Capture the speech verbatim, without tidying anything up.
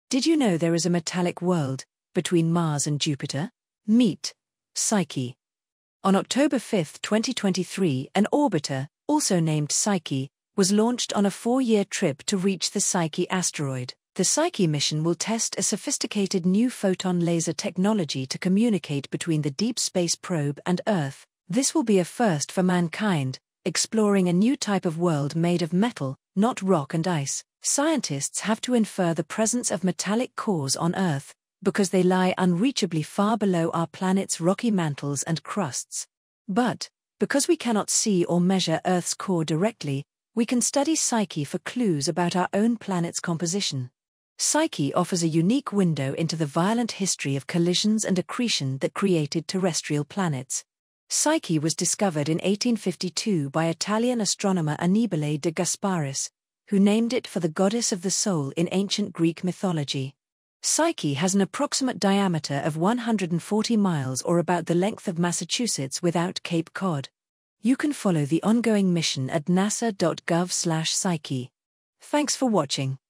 Did you know there is a metallic world between Mars and Jupiter? Meet Psyche. On October fifth, twenty twenty-three, an orbiter, also named Psyche, was launched on a four-year trip to reach the Psyche asteroid. The Psyche mission will test a sophisticated new photon laser technology to communicate between the Deep Space Probe and Earth. This will be a first for mankind, exploring a new type of world made of metal, not rock and ice. Scientists have to infer the presence of metallic cores on Earth, because they lie unreachably far below our planet's rocky mantles and crusts. But, because we cannot see or measure Earth's core directly, we can study Psyche for clues about our own planet's composition. Psyche offers a unique window into the violent history of collisions and accretion that created terrestrial planets. Psyche was discovered in eighteen fifty-two by Italian astronomer Annibale de Gasparis, who named it for the goddess of the soul in ancient Greek mythology. Psyche has an approximate diameter of one hundred forty miles, or about the length of Massachusetts without Cape Cod. You can follow the ongoing mission at nasa dot gov slash psyche. Thanks for watching.